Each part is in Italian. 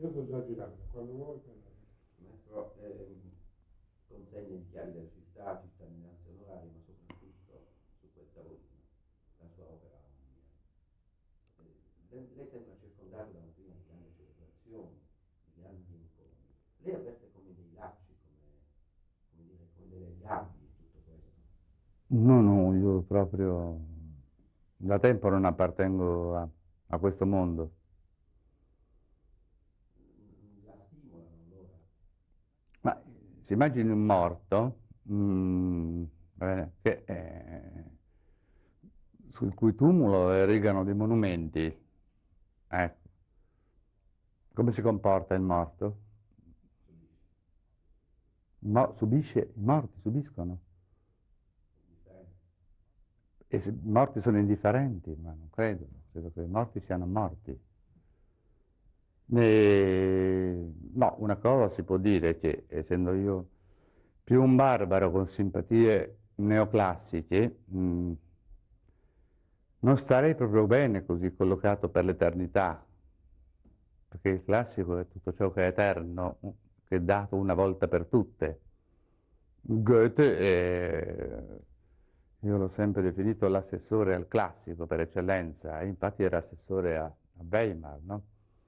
Io sto già girando, quando vuoi parliamo. Maestro, consegna di chiavi della città, cittadinanza onoraria, ma soprattutto su questa voluta, la sua opera omnia. Lei sembra circondato da un clima di grandi celebrazioni, di grandi incontri. Lei avverte come dei lacci, come dire, come delle gabbie tutto questo. No, no, io proprio da tempo non appartengo a questo mondo. La stimolano allora. Ma si immagini un morto va bene, che, sul cui tumulo erigano dei monumenti. Ecco. Come si comporta il morto? Subisce, Subisce, i morti subiscono. indifferenza. E se i morti sono indifferenti, ma non credo, credo che i morti siano morti. No, una cosa si può dire che, essendo io più un barbaro con simpatie neoclassiche, non starei proprio bene così collocato per l'eternità, perché il classico è tutto ciò che è eterno, che è dato una volta per tutte. Goethe, io l'ho sempre definito l'assessore al classico per eccellenza, e infatti era assessore a Weimar, no?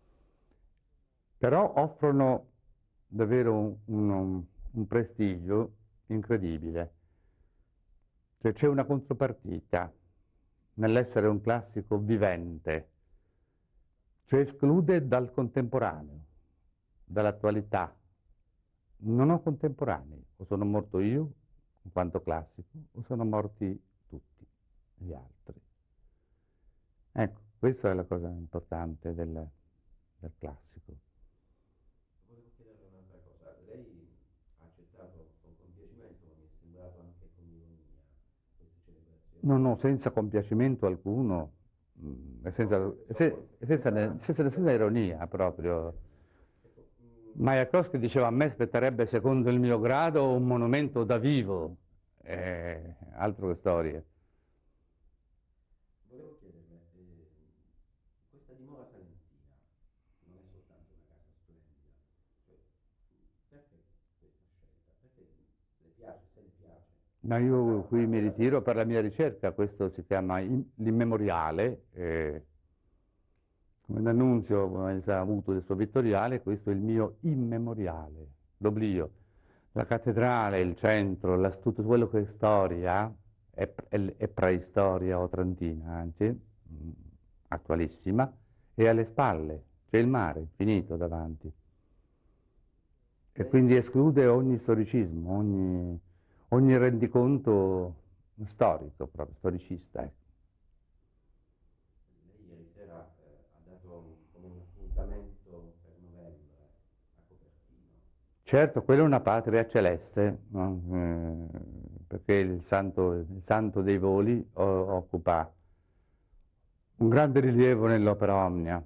Però offrono davvero un prestigio incredibile. Cioè c'è una contropartita nell'essere un classico vivente, cioè esclude dal contemporaneo, dall'attualità. Non ho contemporanei, o sono morto io in quanto classico, o sono morti tutti gli altri. Ecco, questa è la cosa importante del classico. Volevo chiederle un'altra cosa. Lei ha accettato con compiacimento, ma mi è sembrato anche con ironia, queste celebrazioni No, di no, Natale. senza compiacimento alcuno, e senza, senza nessuna ironia proprio. Ecco, Majakovskij diceva: a me spetterebbe secondo il mio grado un monumento da vivo, altro che storie. volevo chiederle, questa dimora salentina non è soltanto una casa splendida, cioè, perché questa scelta? Perché le piace, se le piace? Ma io qui mi ritiro per la mia ricerca, questo si chiama l'immemoriale, come D'Annunzio come ha avuto il suo vittoriale, questo è il mio immemoriale, l'oblio. La cattedrale, il centro, tutto quello che è storia, è preistoria otrantina, anzi, attualissima, e alle spalle c'è il mare infinito davanti. E quindi Lei, esclude ogni storicismo, ogni rendiconto storico, proprio storicista. Ecco. lei ieri sera ha dato come un appuntamento per novembre a Copertino. Certo, quella è una patria celeste, no? Perché il santo dei voli occupa un grande rilievo nell'opera Omnia,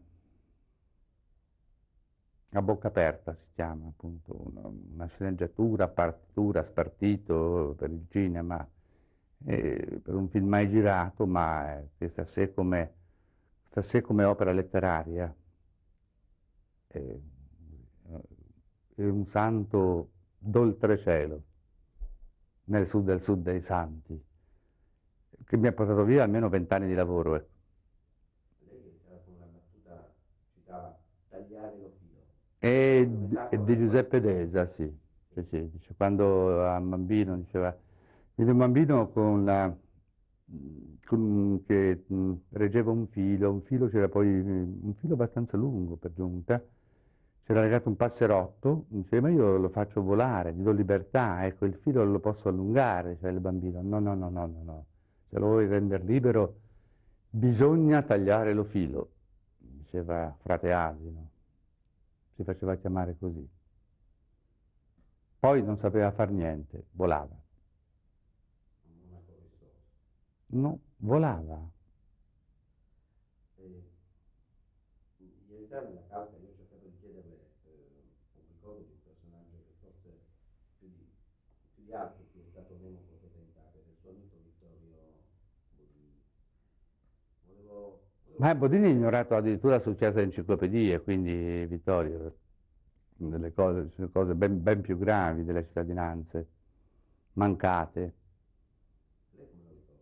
a bocca aperta si chiama, appunto, una sceneggiatura, partitura, spartito per il cinema, per un film mai girato, ma che sta a sé come opera letteraria. Eh, è un santo d'oltrecielo, del sud dei santi, che mi ha portato via almeno 20 anni di lavoro. Ecco. Lei ieri sera con una battuta citava tagliare lo filo. È E, una e metafora di quasi. Giuseppe Desa, sì. Sì. Sì, sì, dice, quando era un bambino diceva, vide un bambino che reggeva un filo c'era poi un filo abbastanza lungo per giunta, c'era legato un passerotto, dice, ma io lo faccio volare, gli do libertà, ecco, il filo lo posso allungare, cioè il bambino, no, no, no, no, no, no, se lo vuoi rendere libero bisogna tagliare lo filo, diceva frate Asino, si faceva chiamare così. Poi non sapeva far niente, volava. Un monaco rissoso. No, volava. E, ieri sera nella calca io ho cercato di chiederle un ricordo di un personaggio che forse più di, più di altri che è stato meno profeta in patria, del suo amico Vittorio Bodini. Volevo Ma Bodini ha ignorato addirittura successo enciclopedie, quindi Vittorio, sono cose ben più gravi delle cittadinanze mancate. Lei come lo ricorda?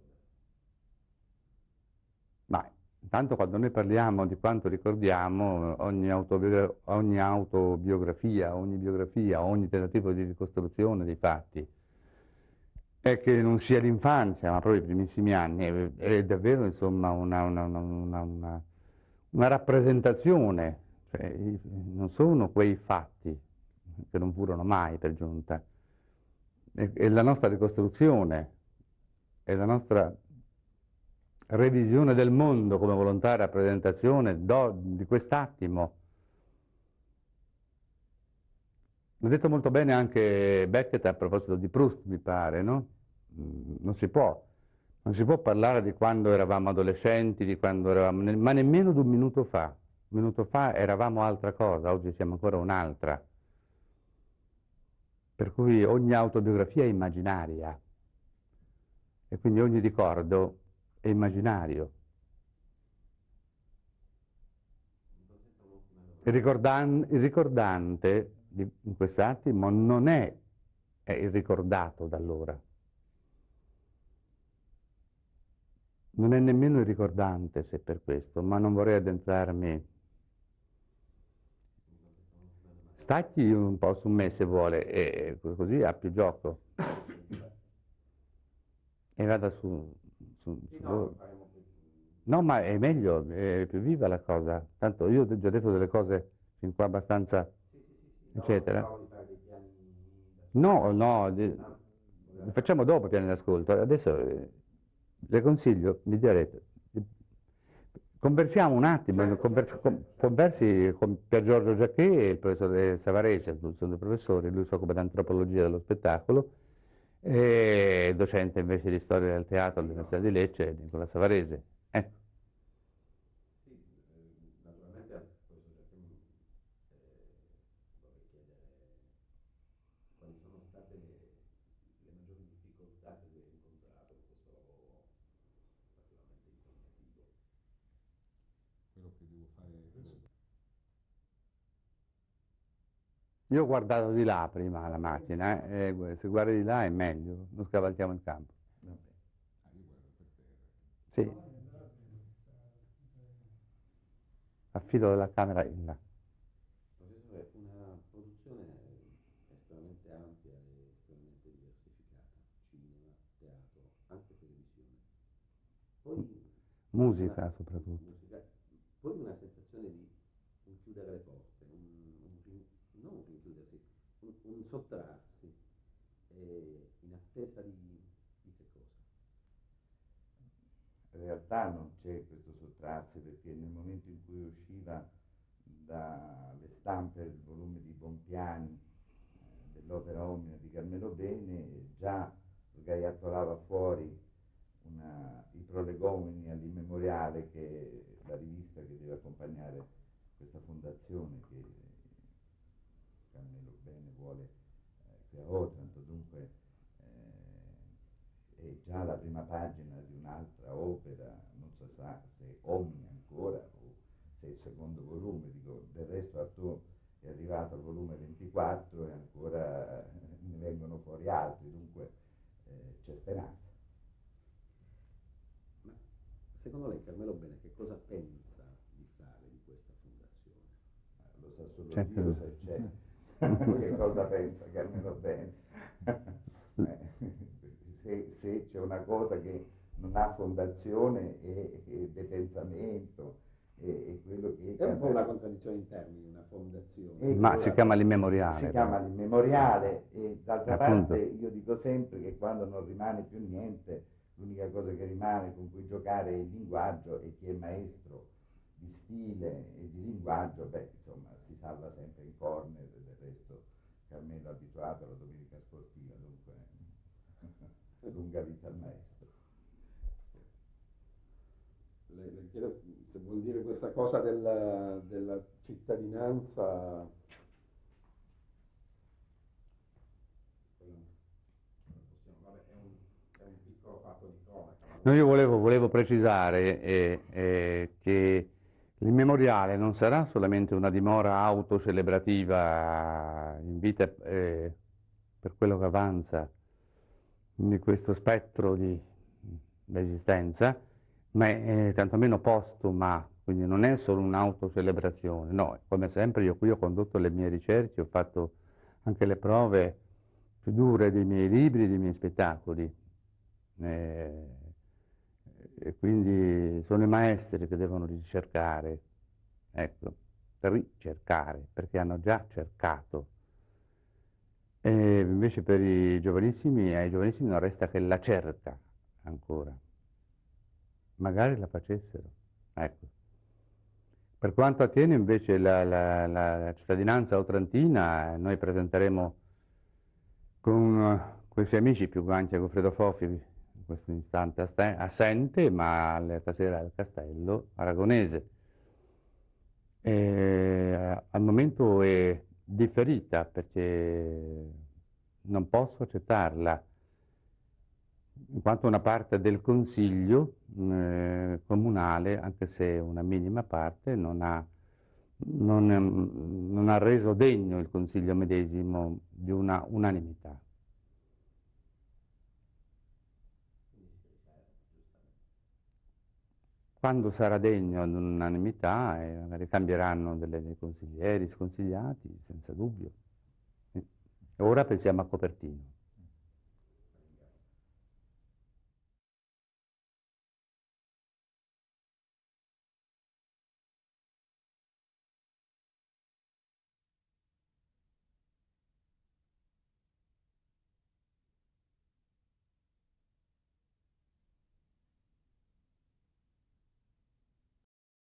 Ma intanto quando noi parliamo di quanto ricordiamo, ogni autobiografia, ogni biografia, ogni tentativo di ricostruzione dei fatti, è che non sia l'infanzia, ma proprio i primissimi anni, è davvero insomma una rappresentazione, cioè, non sono quei fatti che non furono mai per giunta, è la nostra ricostruzione, è la nostra revisione del mondo come volontà e rappresentazione di quest'attimo. L'ha detto molto bene anche Beckett a proposito di Proust, mi pare, no? Non si può parlare di quando eravamo adolescenti, di quando eravamo, ma nemmeno di un minuto fa. Un minuto fa eravamo altra cosa, oggi siamo ancora un'altra. Per cui ogni autobiografia è immaginaria e quindi ogni ricordo è immaginario. Il ricordante in quest'attimo non è il ricordato da allora. Non è nemmeno il ricordante, se per questo, ma non vorrei addentrarmi. Stacchi un po' su me se vuole, e così ha più gioco. E vada su Sì, no, voi. faremo più. No, ma è meglio, è più viva la cosa. Tanto io ho già detto delle cose fin qua abbastanza, Sì, sì, sì, sì. No, eccetera. pensavo di fare dei piani No, da no, voleva facciamo dopo piani d'ascolto. Adesso le consiglio, mi direte, conversiamo un attimo, conversi con Pier Giorgio Giacché e il professore Savarese, sono due professori, lui si occupa di antropologia dello spettacolo, e docente invece di storia del teatro all'Università di Lecce, Nicola Savarese. Ecco. Sì, naturalmente al professor Giacchini vorrei chiedere quali sono state le maggiori difficoltà che lui ha incontrato in questo lavoro particolarmente impegnativo. quello che devo fare adesso. Io ho guardato di là prima la macchina, se guardi di là è meglio, non scavalchiamo il campo. Vabbè. Io guardo per terra. Sì, affido della camera in là. Professore, una produzione estremamente ampia e estremamente diversificata, cinema, teatro, anche televisione. Poi Musica soprattutto. musica, poi una sensazione di chiudere le porte, non un rinchiudersi, un sottrarsi in attesa di che cosa? In realtà non c'è questo sottrarsi perché nel momento in cui usciva dalle stampe il volume di Bompiani dell'opera Omnia di Carmelo Bene già sgaiattolava fuori i prolegomeni all'immemoriale, che è la rivista che deve accompagnare questa fondazione che Carmelo Bene vuole qui a Otranto. Dunque è già la prima pagina di un'altra opera, non si sa se Omnia ancora o se il secondo volume, dico, del resto Artaud è arrivato al volume 24 e ancora ne vengono fuori altri, dunque c'è speranza. Ma secondo lei Carmelo Bene che cosa pensa di fare di questa fondazione? Lo sa solo C'è Dio più. se c'è. Che cosa pensa Carmelo Bene? Se c'è una cosa che non ha fondazione è depensamento, è quello che... È un po' una contraddizione in termini, una fondazione. Ma si chiama l'immemoriale. Si chiama l'immemoriale e d'altra Appunto. parte io dico sempre che quando non rimane più niente, l'unica cosa che rimane con cui giocare è il linguaggio, e chi è maestro di stile e di linguaggio, beh, insomma, si salva sempre in corner. Del resto Carmelo è abituato alla domenica sportiva, dunque lunga vita al maestro. Le chiedo se vuol dire questa cosa della cittadinanza. Quello non possiamo, vabbè, è un piccolo fatto di cronaca, ma No, io volevo precisare che il memoriale non sarà solamente una dimora autocelebrativa in vita per quello che avanza di questo spettro di esistenza, ma è tantomeno postuma, quindi non è solo un'autocelebrazione. No, come sempre io qui ho condotto le mie ricerche, ho fatto anche le prove più dure dei miei libri, dei miei spettacoli. E quindi sono i maestri che devono ricercare, ecco, ricercare, perché hanno già cercato. E invece per i giovanissimi, ai giovanissimi non resta che la cerca ancora. Magari la facessero, ecco. Per quanto attiene invece la cittadinanza otrantina, noi presenteremo con questi amici più quanti a Goffredo Fofi, in questo istante assente, ma stasera al Castello Aragonese. Al momento è differita perché non posso accettarla, in quanto una parte del Consiglio comunale, anche se una minima parte, non ha reso degno il Consiglio medesimo di una unanimità. Quando sarà degno di unanimità, magari cambieranno dei consiglieri, sconsigliati, senza dubbio. Ora pensiamo a Copertino.